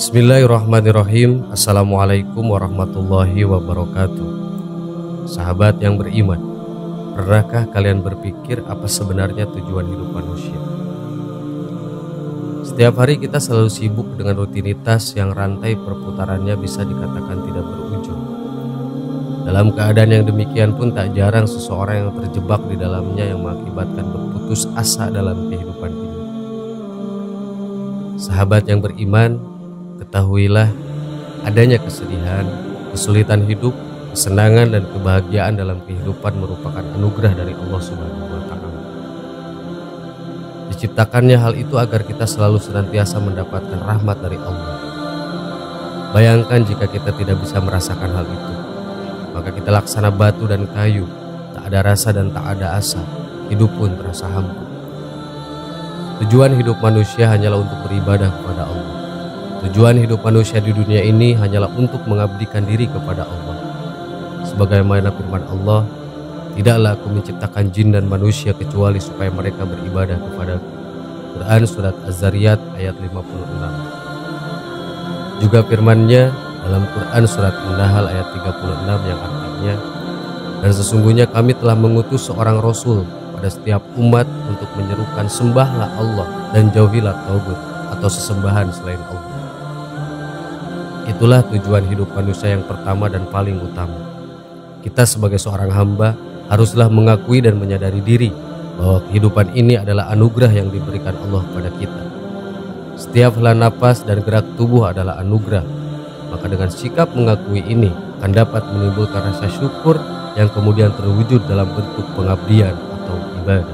Bismillahirrahmanirrahim. Assalamualaikum warahmatullahi wabarakatuh. Sahabat yang beriman, pernahkah kalian berpikir apa sebenarnya tujuan hidup manusia? Setiap hari kita selalu sibuk dengan rutinitas yang rantai perputarannya bisa dikatakan tidak berujung. Dalam keadaan yang demikian pun tak jarang seseorang yang terjebak di dalamnya yang mengakibatkan berputus asa dalam kehidupan ini. Sahabat yang beriman, ketahuilah adanya kesedihan, kesulitan hidup, kesenangan dan kebahagiaan dalam kehidupan merupakan anugerah dari Allah Subhanahu wa Ta'ala. Diciptakannya hal itu agar kita selalu senantiasa mendapatkan rahmat dari Allah. Bayangkan jika kita tidak bisa merasakan hal itu, maka kita laksana batu dan kayu, tak ada rasa dan tak ada asa, hidup pun terasa hampa. Tujuan hidup manusia hanyalah untuk beribadah kepada Allah. Tujuan hidup manusia di dunia ini hanyalah untuk mengabdikan diri kepada Allah. Sebagaimana firman Allah, tidaklah aku menciptakan jin dan manusia kecuali supaya mereka beribadah kepada-Ku. Quran Surat Az-Zariyat ayat 56. Juga firman-Nya dalam Quran Surat An-Nahl ayat 36 yang artinya, dan sesungguhnya kami telah mengutus seorang Rasul pada setiap umat untuk menyerukan sembahlah Allah dan jauhilah tauhid atau sesembahan selain Allah. Itulah tujuan hidup manusia yang pertama dan paling utama. Kita sebagai seorang hamba haruslah mengakui dan menyadari diri bahwa kehidupan ini adalah anugerah yang diberikan Allah kepada kita. Setiap helaan napas dan gerak tubuh adalah anugerah. Maka dengan sikap mengakui ini akan dapat menimbulkan rasa syukur yang kemudian terwujud dalam bentuk pengabdian atau ibadah.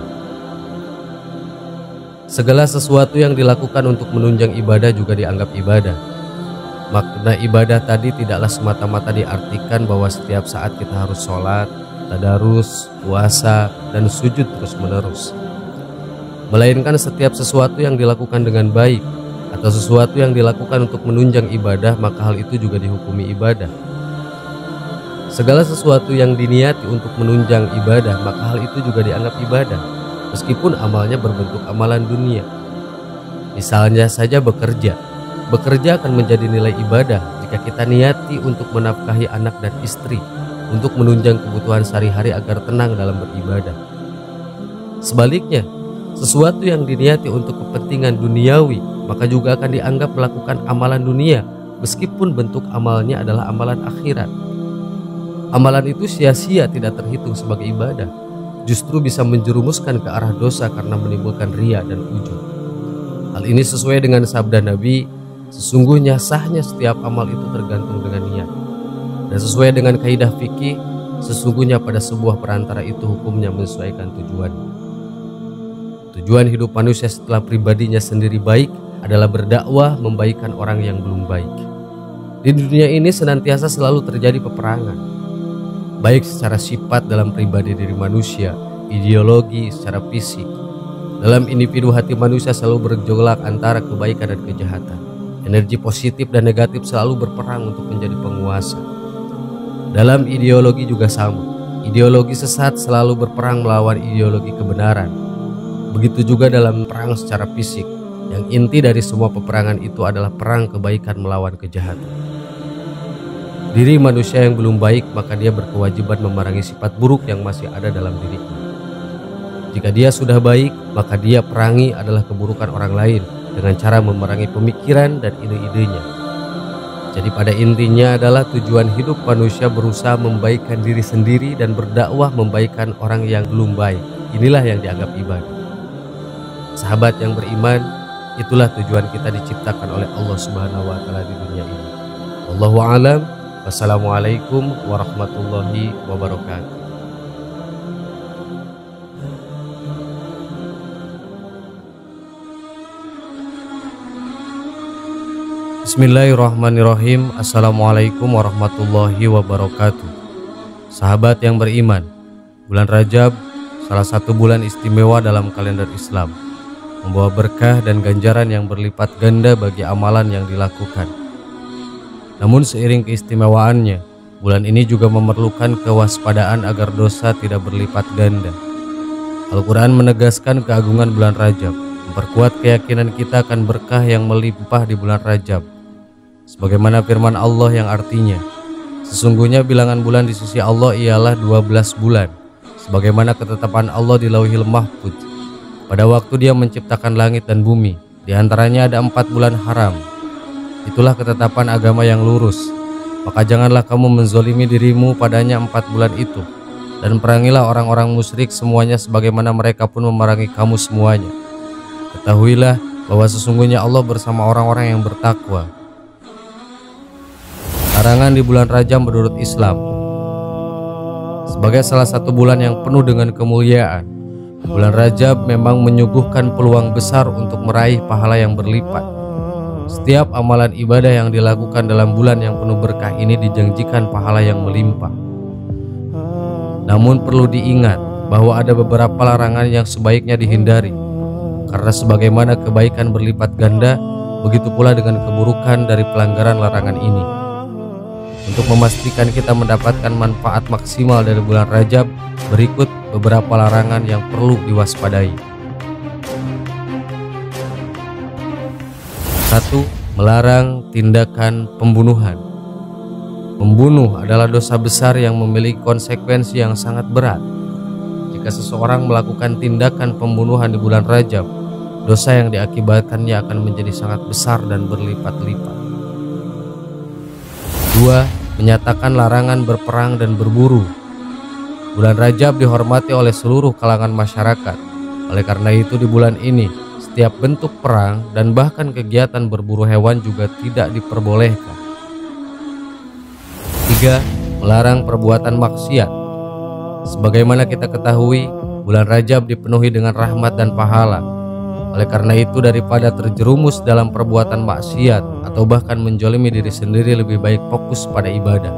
Segala sesuatu yang dilakukan untuk menunjang ibadah juga dianggap ibadah. Makna ibadah tadi tidaklah semata-mata diartikan bahwa setiap saat kita harus sholat, tadarus, puasa, dan sujud terus-menerus. Melainkan setiap sesuatu yang dilakukan dengan baik atau sesuatu yang dilakukan untuk menunjang ibadah, maka hal itu juga dihukumi ibadah. Segala sesuatu yang diniati untuk menunjang ibadah, maka hal itu juga dianggap ibadah, meskipun amalnya berbentuk amalan dunia. Misalnya saja bekerja akan menjadi nilai ibadah jika kita niati untuk menafkahi anak dan istri, untuk menunjang kebutuhan sehari-hari agar tenang dalam beribadah. Sebaliknya, sesuatu yang diniati untuk kepentingan duniawi, maka juga akan dianggap melakukan amalan dunia, meskipun bentuk amalnya adalah amalan akhirat. Amalan itu sia-sia tidak terhitung sebagai ibadah, justru bisa menjerumuskan ke arah dosa karena menimbulkan riya dan ujub. Hal ini sesuai dengan sabda Nabi, sesungguhnya sahnya setiap amal itu tergantung dengan niat. Dan sesuai dengan kaidah fikih, sesungguhnya pada sebuah perantara itu hukumnya menyesuaikan tujuannya. Tujuan hidup manusia setelah pribadinya sendiri baik adalah berdakwah membaikkan orang yang belum baik. Di dunia ini senantiasa selalu terjadi peperangan, baik secara sifat dalam pribadi diri manusia, ideologi secara fisik. Dalam individu hati manusia selalu bergejolak antara kebaikan dan kejahatan. Energi positif dan negatif selalu berperang untuk menjadi penguasa. Dalam ideologi juga sama. Ideologi sesat selalu berperang melawan ideologi kebenaran. Begitu juga dalam perang secara fisik, yang inti dari semua peperangan itu adalah perang kebaikan melawan kejahatan. Diri manusia yang belum baik, maka dia berkewajiban memerangi sifat buruk yang masih ada dalam dirinya. Jika dia sudah baik, maka dia perangi adalah keburukan orang lain dengan cara memerangi pemikiran dan ide-idenya. Jadi pada intinya adalah tujuan hidup manusia berusaha membaikkan diri sendiri dan berdakwah membaikkan orang yang belum baik. Inilah yang dianggap ibadah. Sahabat yang beriman, itulah tujuan kita diciptakan oleh Allah Subhanahu wa Ta'ala di dunia ini. Wallahu a'lam. Wassalamualaikum warahmatullahi wabarakatuh. Bismillahirrahmanirrahim. Assalamualaikum warahmatullahi wabarakatuh. Sahabat yang beriman, bulan Rajab salah satu bulan istimewa dalam kalender Islam, membawa berkah dan ganjaran yang berlipat ganda bagi amalan yang dilakukan. Namun seiring keistimewaannya, bulan ini juga memerlukan kewaspadaan agar dosa tidak berlipat ganda. Al-Quran menegaskan keagungan bulan Rajab, memperkuat keyakinan kita akan berkah yang melimpah di bulan Rajab. sebagaimana firman Allah yang artinya, sesungguhnya bilangan bulan di sisi Allah ialah 12 bulan, sebagaimana ketetapan Allah di Lauhil Mahfuz. Pada waktu Dia menciptakan langit dan bumi, di antaranya ada 4 bulan haram. Itulah ketetapan agama yang lurus. Maka janganlah kamu menzolimi dirimu padanya 4 bulan itu, dan perangilah orang-orang musyrik semuanya sebagaimana mereka pun memerangi kamu semuanya. Ketahuilah bahwa sesungguhnya Allah bersama orang-orang yang bertakwa. Larangan di bulan Rajab menurut Islam. Sebagai salah satu bulan yang penuh dengan kemuliaan, bulan Rajab memang menyuguhkan peluang besar untuk meraih pahala yang berlipat. Setiap amalan ibadah yang dilakukan dalam bulan yang penuh berkah ini dijanjikan pahala yang melimpah. Namun perlu diingat bahwa ada beberapa larangan yang sebaiknya dihindari, karena sebagaimana kebaikan berlipat ganda, begitu pula dengan keburukan dari pelanggaran larangan ini. Untuk memastikan kita mendapatkan manfaat maksimal dari bulan Rajab, berikut beberapa larangan yang perlu diwaspadai. 1. Melarang tindakan pembunuhan. Membunuh adalah dosa besar yang memiliki konsekuensi yang sangat berat. Jika seseorang melakukan tindakan pembunuhan di bulan Rajab, dosa yang diakibatkannya akan menjadi sangat besar dan berlipat-lipat. 2. Menyatakan larangan berperang dan berburu. Bulan Rajab dihormati oleh seluruh kalangan masyarakat. Oleh karena itu di bulan ini, setiap bentuk perang dan bahkan kegiatan berburu hewan juga tidak diperbolehkan. 3. Melarang perbuatan maksiat. Sebagaimana kita ketahui, bulan Rajab dipenuhi dengan rahmat dan pahala. Oleh karena itu, daripada terjerumus dalam perbuatan maksiat atau bahkan menjolimi diri sendiri, lebih baik fokus pada ibadah.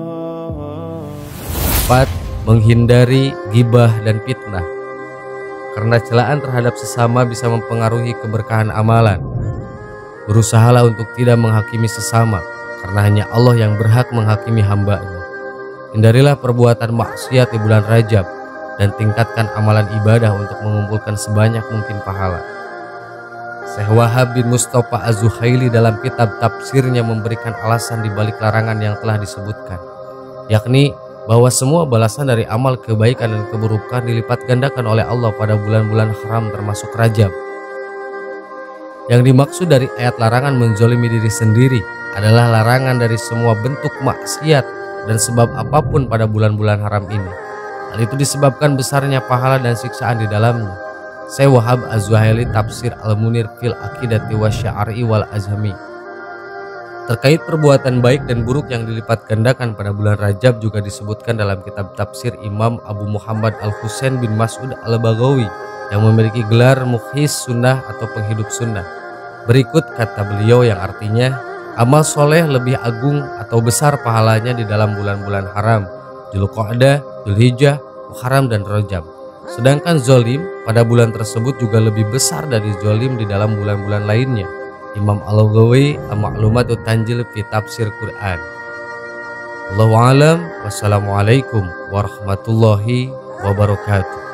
4. Menghindari ghibah dan fitnah. Karena celaan terhadap sesama bisa mempengaruhi keberkahan amalan. Berusahalah untuk tidak menghakimi sesama, karena hanya Allah yang berhak menghakimi hamba-Nya. Hindarilah perbuatan maksiat di bulan Rajab dan tingkatkan amalan ibadah untuk mengumpulkan sebanyak mungkin pahala. Syekh Wahab bin Mustafa Az-Zuhaili dalam kitab tafsirnya memberikan alasan di balik larangan yang telah disebutkan, yakni bahwa semua balasan dari amal kebaikan dan keburukan dilipat gandakan oleh Allah pada bulan-bulan haram termasuk Rajab. Yang dimaksud dari ayat larangan menzolimi diri sendiri adalah larangan dari semua bentuk maksiat dan sebab apapun pada bulan-bulan haram ini. Hal itu disebabkan besarnya pahala dan siksaan di dalamnya. Syekh Wahab Az-Zuhaili Tafsir Al-Munir fil Aqidati Wasy'ari wal Azhami. Terkait perbuatan baik dan buruk yang dilipat gandakan pada bulan Rajab juga disebutkan dalam kitab tafsir Imam Abu Muhammad Al-Husain bin Mas'ud Al-Baghawi yang memiliki gelar Mukhis Sunnah atau penghidup sunnah. Berikut kata beliau yang artinya, amal soleh lebih agung atau besar pahalanya di dalam bulan-bulan haram, Dzulqa'dah, Dzulhijjah, Muharram dan Rajab. Sedangkan zolim pada bulan tersebut juga lebih besar dari zolim di dalam bulan-bulan lainnya. Imam Al-Baghawi Al-Ma'lumatut Tanjil fi Tafsir Quran. Allahu a'lam. Wassalamualaikum warahmatullahi wabarakatuh.